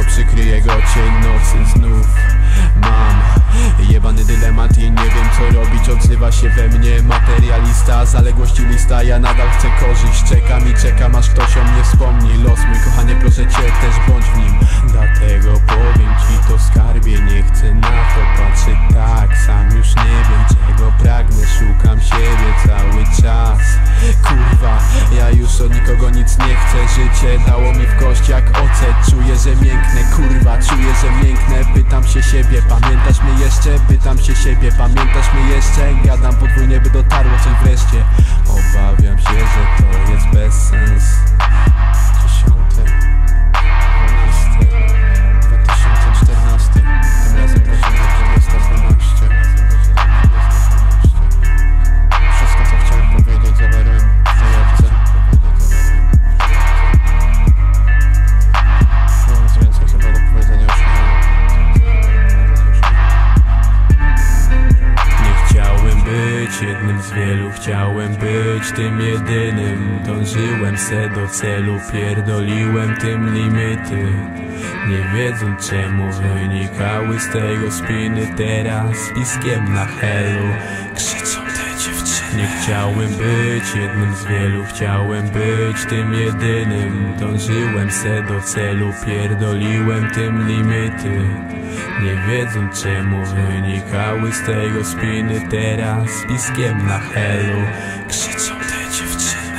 przykryje go cień nocy znów. Mam jebany dylemat i nie wiem co robić. Odzywa się we mnie materialista, zaległości lista, ja nadal chcę korzyść. Czekam aż ktoś o mnie wspomni. Los mój kochanie, proszę cię też bądź w nim. Dlatego powiem ci to skarbie, nie chcę na to patrzeć tak. Sam już nie wiem czego pragnę, szukam siebie cały czas. Kurwa, ja już od nikogo nic nie chcę. Życie dało mi w kość jak ocet. Czuję, że mięknę, kurwa, czuję, że mięknę. Pytam się siebie, pamiętasz mnie jeszcze? Pytam się siebie, pamiętasz mnie jeszcze? Gadam podwójnie, by dotarło coś wreszcie. Obawiam się, że to jest bez sens. 10.12.2014. Tym razem godzina 19:12. Wszystko co chciałem powiedzieć zawarłem w tej apce. Nic więcej chyba do powiedzenia już nie mam. Nie chciałem być jednym z wielu, chciałem być tym jedynym. Dążyłem se do celu, pierdoliłem tym limity. Nie wiedząc czemu wynikały z tego spiny. Teraz piskiem na helu krzyczą te dziewczyny. Nie chciałem być jednym z wielu, chciałem być tym jedynym. Dążyłem se do celu, pierdoliłem tym limity. Nie wiedząc czemu wynikały z tego spiny. Teraz piskiem na helu krzyczą te dziewczyny.